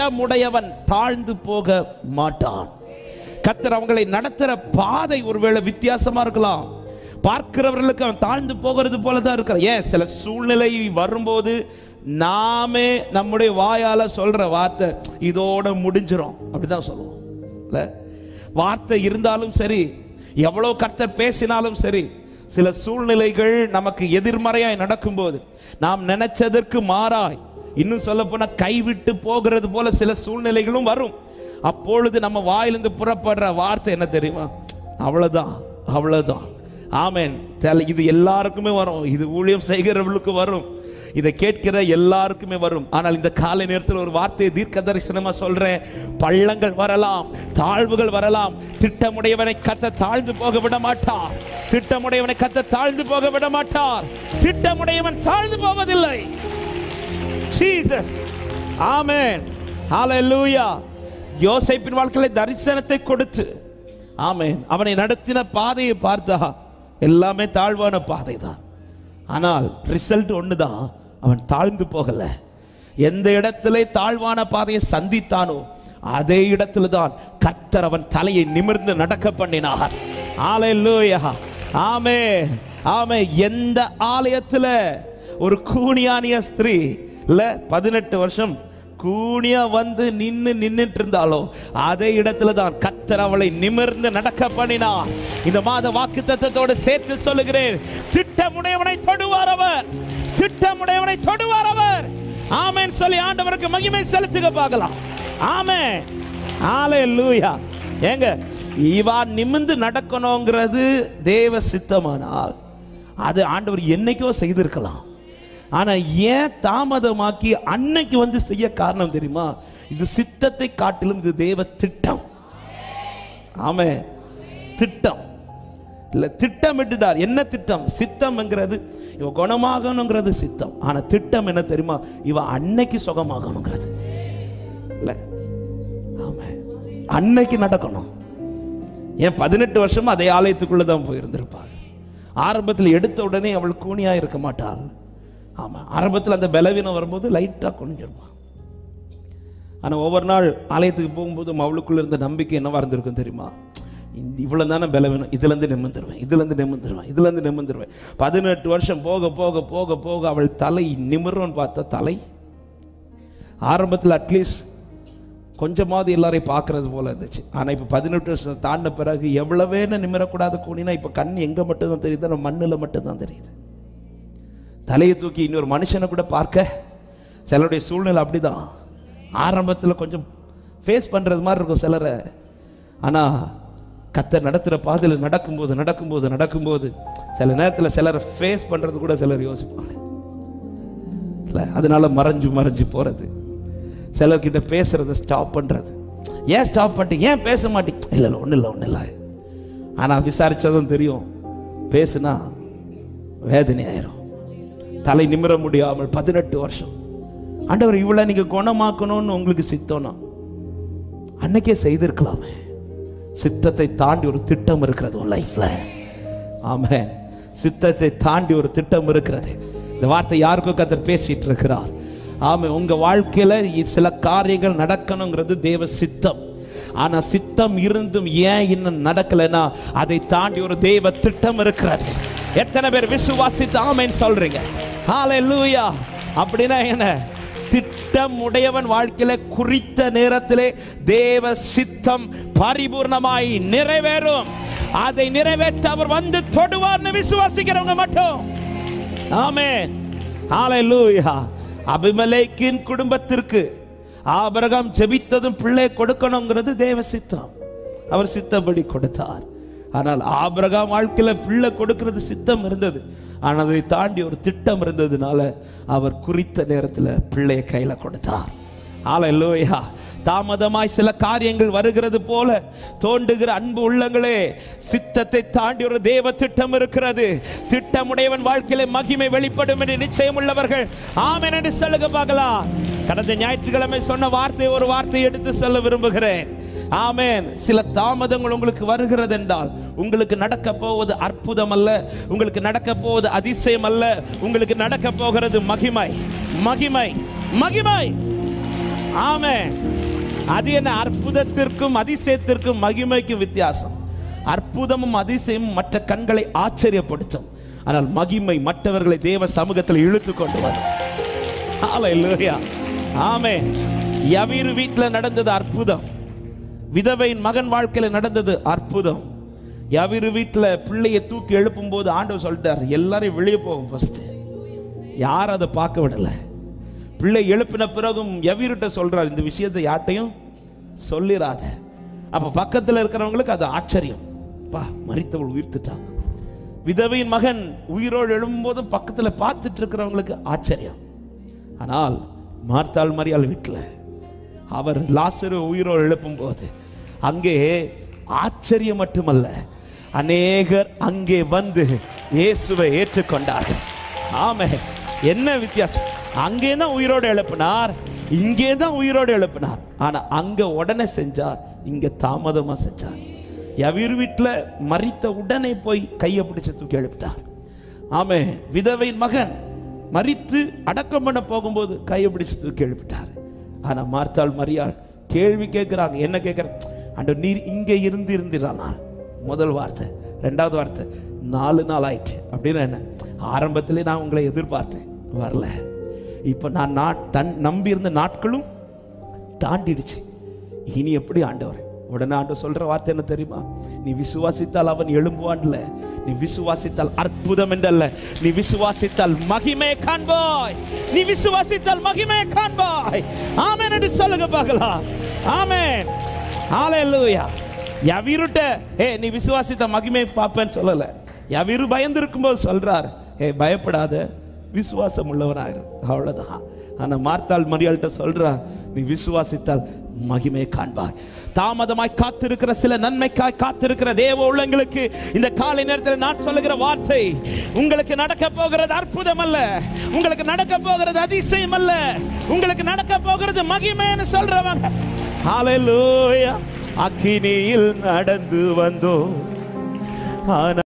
திட்டமுடையவன் தாழ்ந்து போக மாட்டான். கர்த்தர் அவங்களை நடத்துற பாதை ஒருவேளை வித்தியாசமா இருக்கலாம். பார்க்கிறவர்களுக்கு அவன் தாழ்ந்து போகிறது போலதான் இருக்கிறான். ஏன் சில சூழ்நிலை வரும்போது நாமே நம்முடைய வாயால சொல்ற வார்த்தை இதோட முடிஞ்சிடும் அப்படிதான் சொல்லுவோம். இல்ல, வார்த்தை இருந்தாலும் சரி, எவ்வளவு கர்த்தர் பேசினாலும் சரி, சில சூழ்நிலைகள் நமக்கு எதிர்மறையாய் நடக்கும்போது நாம் நினைச்சதற்கு மாறாய், இன்னும் சொல்ல போனா கைவிட்டு போகிறது போல சில சூழ்நிலைகளும் வரும். அப்பொழுது நம்ம வாயிலிருந்து புறப்படுற வார்த்தை என்ன தெரியுமா? அவ்வளவுதான், அவ்வளவுதான். ஆமென். இது எல்லாருக்குமே வரும். இது ஊழியம் செய்கிறவர்களுக்கு வரும். இதை கேட்கிற எல்லாருக்குமே வரும். ஆனால் இந்த காலை நேரத்தில் ஒரு வார்த்தையை தீர்க்க தரிசனமா சொல்றேன். பள்ளங்கள் வரலாம், தாழ்வுகள் வரலாம். திட்டமுடையவனை கர்த்தர் தாழ்ந்து போக விட மாட்டார். திட்டமுடையவனை கர்த்தர் தாழ்ந்து போக விட மாட்டார். திட்டமுடையவன் தாழ்ந்து போவதில்லை. ஜீசஸ். ஆமென். ஹalleluya. யோசேப்பின் வாழ்க்கையில தரிசனத்தை கொடுத்து, ஆமென், அவனை நடத்தின பாதையை பார்த்தா எல்லாமே தாழ்வான பாதை தான். ஆனால் ரிசல்ட் ஒண்ணுதான், அவன் தாழ்ந்து போகல. எந்த இடத்திலே தாழ்வான பாதையை சந்தித்தானோ அதே இடத்துல தான் கர்த்தர் அவன் தலையை நிமிர்ந்து நடக்க பண்ணினார். ஹalleluya. ஆமென், ஆமென். எந்த ஆலயத்துல ஒரு கூனியானிய ஸ்திரீ இல்ல 18 வருஷம் கூனியா வந்து நின்னுட்டு இருந்தாலோ அதே இடத்துல தான் கர்த்தர் அவளை நிமிர்ந்து நடக்க பண்ணினார். இந்த மாத வாக்குத்தத்தத்தோடு சேர்த்து சொல்லுகிறேன், திட்டமுடையவனை தொடுவார் அவர். திட்டமுடையவனை தொடுவார் அவர். ஆமென் சொல்லி ஆண்டவருக்கு மகிமை செலுத்துக பார்க்கலாம். ஆமென். ஹalleluya. ஏங்க, இவா நிமிர்ந்து நடக்கணும்ங்கிறது தேவ சித்தமானால் அது ஆண்டவர் என்னைக்கோ செய்திருக்கலாம். ஆனா ஏன் தாமதமாக்கி அன்னைக்கு வந்து செய்ய காரணம் தெரியுமா? இது சித்தத்தை காட்டிலும் இது தேவ திட்டம். ஆமென். திட்டம் இல்ல, திட்டமிட்டுட்டார். என்ன திட்டம்? சித்தம்ங்கிறது இவ குணமாகணுங்கிறது சித்தம். ஆனா திட்டம் என்ன தெரியுமா? இவ அன்னைக்கு சுகமாகணுங்கிறது இல்ல. ஆமென். அன்னைக்கு நடக்கணும். ஏன் 18 வருஷமா அதே ஆலயத்துக்குள்ளதான் போயிருந்திருப்பாள். ஆரம்பத்தில் எடுத்த உடனே அவள் கூனியா இருக்க மாட்டாள். ஆமா, ஆரம்பத்தில் அந்த பலவீனம் வரும்போது லைட்டா கொஞ்சிருப்பான். ஆனா ஒவ்வொரு நாள் ஆலயத்துக்கு போகும்போது அவளுக்குள்ள இருந்த நம்பிக்கை என்னவா இருந்திருக்கும் தெரியுமா? இவ்வளவு தானே பலவீனம், இதுல இருந்து நிமிர்ந்துருவேன், இதுல இருந்து நிமிர்ந்துருவேன், இதுல இருந்து நிமிர்ந்துருவேன். 18 வருஷம் போக போக போக போக அவள் தலை நிமிர்றோன்னு பார்த்தா தலை ஆரம்பத்தில் அட்லீஸ்ட் கொஞ்சமாவது எல்லாரையும் பார்க்கறது போல இருந்துச்சு. ஆனால் இப்போ 18 வருஷம் தாண்டின பிறகு எவ்வளவேன்னு நிமிரக்கூடாத கூனினா இப்போ கண் எங்கே மட்டும்தான் தெரியுது? நம்ம மண்ணில் மட்டும்தான் தெரியுது. தலையை தூக்கி இன்னொரு மனுஷனை கூட பார்க்க சிலருடைய சூழ்நிலை அப்படிதான். ஆரம்பத்தில் கொஞ்சம் ஃபேஸ் பண்ணுறது மாதிரி இருக்கும் சிலரை. ஆனால் கர்த்தர் நடத்துகிற பாதையில் நடக்கும்போது நடக்கும்போது நடக்கும்போது சில நேரத்தில் சிலரை ஃபேஸ் பண்ணுறது கூட சிலர் யோசிப்பாங்க இல்லை. அதனால மறைஞ்சு மறைஞ்சு போகிறது, சிலர்கிட்ட பேசுறதை ஸ்டாப் பண்ணுறது. ஏன் ஸ்டாப் பண்ணிட்டீங்க, ஏன் பேச மாட்டீங்க? இல்லை இல்லை ஒன்றும் இல்லை ஒன்றும் இல்லை. ஆனால் விசாரித்ததும் தெரியும், பேசுனா வேதனை ஆயிரும். தலை நிமிர முடியாமல் 18 வருஷம். ஆண்டவர் இவ்வளோ நீங்கள் குணமாக்கணும்னு உங்களுக்கு சித்தம்னா அன்னைக்கே செய்திருக்கலாமே. சித்தத்தை தாண்டி ஒரு திட்டம் இருக்கிறது உன் லைஃப்ல. ஆமென். சித்தத்தை தாண்டி ஒரு திட்டம் இருக்கிறது. இந்த வார்த்தை யாருக்கும் கர்த்தர் பேசிட்டு இருக்கிறார். ஆமென். உங்க வாழ்க்கையில சில காரியங்கள் நடக்கணுங்கிறது தேவ சித்தம். ஆனா சித்தம் இருந்தும் ஏன் இன்னும் நடக்கலைன்னா அதை தாண்டி ஒரு தேவ திட்டம் இருக்கிறது. எத்தனை பேர் விசுவாசித்து ஆமென் சொல்றீங்க? ஹalleluya. அப்படின்னா என்ன? திட்டம் உடையவன் வாழ்க்கையில குறித்த நேரத்திலே தேவ சித்தம் பரிபூர்ணமாய் நிறைவேறும். அதை நிறைவேற்ற அவர் வந்து தொடுவார்னு விசுவாசிக்கிறவங்க மட்டும். ஆமென். ஹalleluya. அபிமெலேக்கின் குடும்பத்திற்கு ஆபிரகாம் ஜெபித்ததும் பிள்ளை கொடுக்கணுங்கிறது தேவ சித்தம். அவர் சித்தப்படி கொடுத்தார். ஆனால் ஆபிரகாம் வாழ்க்கையில பிள்ளை கொடுக்கிறது சித்தம் இருந்தது. ஆனால் அதை தாண்டி ஒரு திட்டம் இருந்ததுனால அவர் குறித்த நேரத்தில் பிள்ளையை கையில கொடுத்தார். ஹalleluya. தாமதமாய் சில காரியங்கள் வருகிறது போல தோன்றுகிற அன்பு உள்ளங்களே, சித்தத்தை தாண்டி ஒரு தேவ திட்டம் இருக்கிறது. திட்டமுடையவன் வாழ்க்கையில மகிமை வெளிப்படும் என்று நிச்சயம் உள்ளவர்கள் ஆமென் என்று சொல்லுங்க பார்க்கலாம். கடந்த ஞாயிற்றுக்கிழமை சொன்ன வார்த்தை ஒரு வார்த்தை எடுத்து சொல்ல விரும்புகிறேன். ஆமென். சில தாமதங்கள் உங்களுக்கு வருகிறது என்றால் உங்களுக்கு நடக்க போவது அற்புதம் அல்ல, உங்களுக்கு நடக்க போவது அதிசயம் அல்ல, உங்களுக்கு நடக்க போகிறது மகிமை, மகிமை, மகிமை. ஆமென். அது என்ன? அற்புதத்திற்கும் அதிசயத்திற்கும் மகிமைக்கும் வித்தியாசம். அற்புதமும் அதிசயமும் மற்ற கண்களை ஆச்சரியப்படுத்தும், ஆனால் மகிமை மற்றவர்களை தேவ சமூகத்தில் இழுத்து கொண்டு வரும். ஹல்லேலூயா, ஆமென். யவீரு வீட்டில் நடந்தது அற்புதம். விதவையின் மகன் வாழ்க்கையில் நடந்தது அற்புதம். யவீரு வீட்டில் பிள்ளையை தூக்கி எழுப்பும் போது ஆண்டவர் சொல்லிட்டார், எல்லாரையும் வெளியே போகும் ஃபர்ஸ்ட். யார் அதை பார்க்க விடலை. பிள்ளை எழுப்பின பிறகும் யவீருட்ட சொல்றார், இந்த விஷயத்தை யார்ட்டையும் சொல்லிராத. அப்ப பக்கத்தில் இருக்கிறவங்களுக்கு அது ஆச்சரியம், பா மரித்தவள் உயிர்த்துட்டான். விதவையின் மகன் உயிரோடு எழும்பும் போதும் பக்கத்தில் பார்த்துட்டு இருக்கிறவங்களுக்கு ஆச்சரியம். ஆனால் மார்த்தாள் மரியாள் வீட்டில் அவர் லாசரு உயிரோடு எழுப்பும் போது அங்கே ஆச்சரியம் மட்டுமல்ல, அநேகர் அங்கே வந்து இயேசுவை ஏற்றுக்கொண்டார்கள். ஆமென். என்ன வித்தியாசம்? அங்கே தான் உயிரோடு எழுப்பினார், இங்கே தான் உயிரோடு எழுப்பினார். ஆனா அங்க உடனே செஞ்சார், இங்க தாமதமா செஞ்சார். யவீரு வீட்டில் மரித்த உடனே போய் கையை பிடிச்சு தூக்கி எழுப்பிட்டார். ஆமென். விதவையின் மகன் மரித்து அடக்கம் பண்ண போகும்போது கையை பிடிச்சு தூக்கி எழுப்பிட்டார். ஆனா மார்த்தாள் மரியாள் கேள்வி கேட்கிறாங்க. என்ன கேட்கிறாங்க? ஆண்டவர், நீர் இங்கே இருந்திரானா? முதல் வார்த்தை. ரெண்டாவது வார்த்தை, 4 நாள் ஆயிடுச்சு. அப்படின்னா என்ன? ஆரம்பத்திலே நான் உங்களை எதிர்பார்த்தேன், வரல. இப்போ நான் நம்பி இருந்த நாட்களும் தாண்டிடுச்சு. இனி எப்படி ஆண்டவர்? உடனே ஆண்டவர் சொல்ற வார்த்தை என்ன தெரியுமா? நீ விசுவாசித்தால் அவன் எழும்புவான்ல, நீ விசுவாசித்தால் அற்புதம் என்றல்ல, நீ விசுவாசித்தால் மகிமை காண்பாய். நீ விசுவாசித்தால் மகிமை காண்பாய். ஆமென் என்று சொல்லுங்க பார்க்கலாம். ஆமென். ஹல்லேலூயா. யவீருட்ட நீ விசுவாசித்த மகிமை பார்ப்பேன்னு சொல்லல. யவீரு பயந்து இருக்கும்போது சொல்றார், பயப்படாத, விசுவாசம் உள்ளவனாயிரு, அவ்வளவுதான். ஆனா மார்த்தாள் மரியாள்கிட்ட சொல்றா, நீ விசுவாசித்தால் மகிமை காண்பாய். தாமதமாய் காத்திருக்கிற சில நன்மைக்காய் காத்திருக்கிற தேவ உள்ளங்களுக்கு இந்த காலை நேரத்தில் நான் சொல்லுகிற வார்த்தை, உங்களுக்கு நடக்க போகிறது அற்புதம் அல்ல, உங்களுக்கு நடக்க போகிறது அதிசயம் அல்ல, உங்களுக்கு நடக்க போகிறது மகிமைன்னு சொல்றவங்க. ஹல்லேலூயா. அக்கினியில் நடந்து வந்தோம், ஆனா